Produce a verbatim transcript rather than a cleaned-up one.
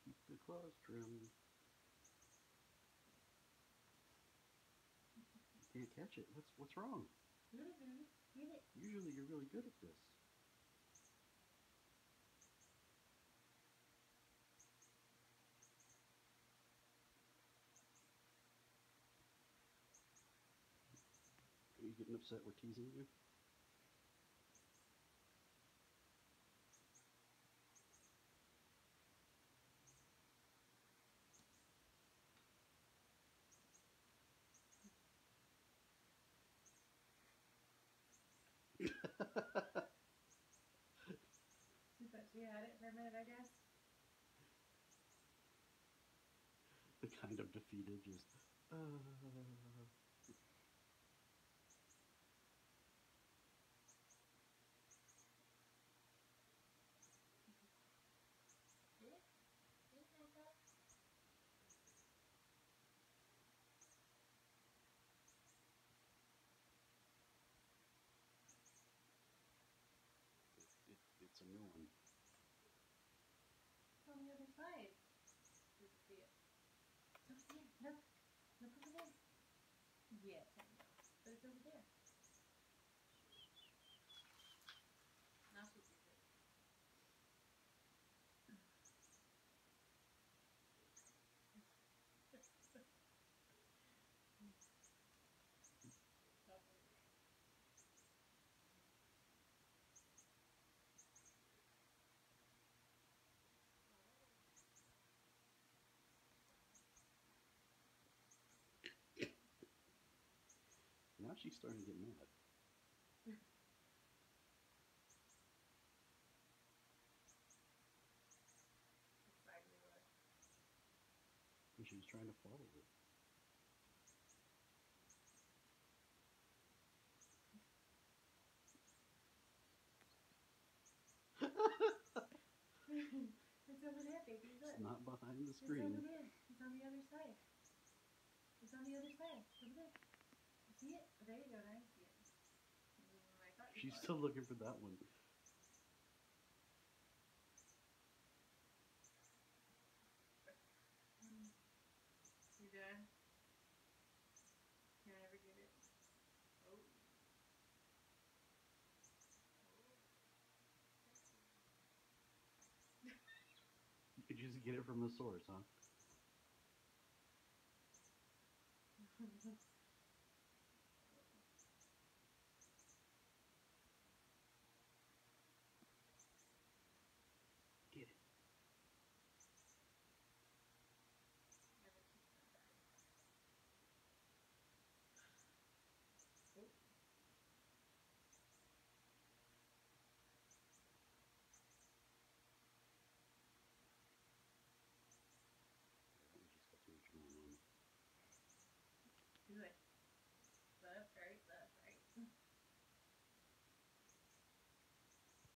Keep the claws trimmed. You can't catch it. What's what's wrong? Get it, baby. Get it. Usually you're really good at this. Are you getting upset we're teasing you? She thought she had it for a minute, I guess. The kind of defeated, just. Uh... Get it? Get it, Napa? It, it, it's a new one. It's on the other side. Does it see it? Don't see it. Look. Look over there. Yes, I know. But it's over there. Now she sees it. Stop over there. Now she's starting to get mad. Exactly what. And she's trying to follow it. It's over there, baby. Look. It's not behind the It's screen. over there. It's on the other side. It's on the other side. It's over there. You see it? Oh, there you go. Now you see it. Mm, I thought you She's saw still it. looking for that one. You done? Can I ever get it? Oh. You could just get it from the source, huh?